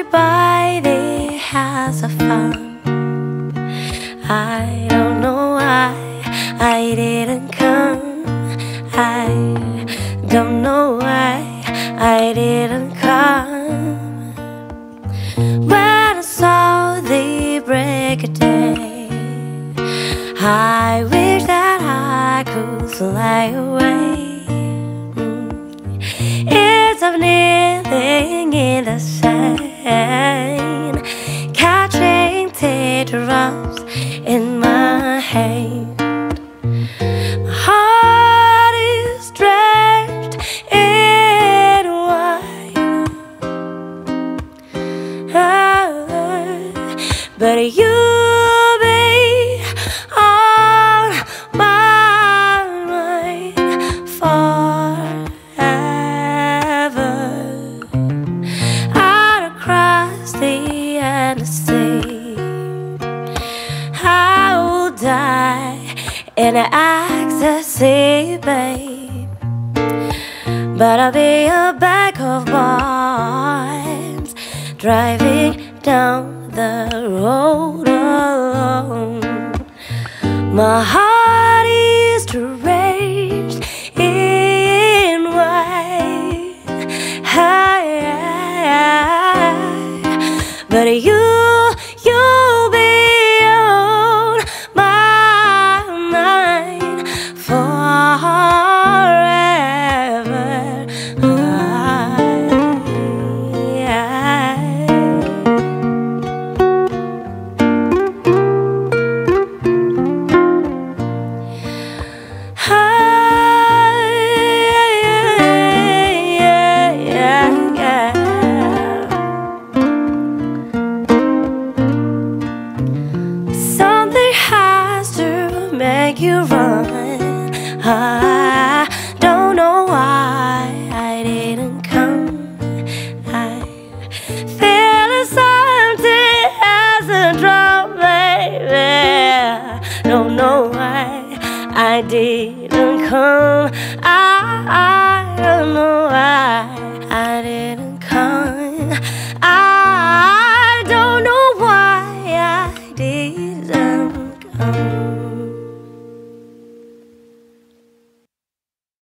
by the house of fun. I don't know why I didn't come. I don't know why I didn't come. When I saw the break of day, I wish that I could fly away. It's of kneeling in the sand, catching teardrops in my hand. My heart is drenched in wine, but you'll be on my mind forever. Out across the endless sea, I will die in ecstasy, babe. But I'll be a bag of bombs driving down the road alone. My heart is deranged in wine, but you'll be on my mind forever. Something has to make you run. I don't know why I didn't come. I feel as empty as a drum, baby. Don't know why I didn't come. I don't know why I didn't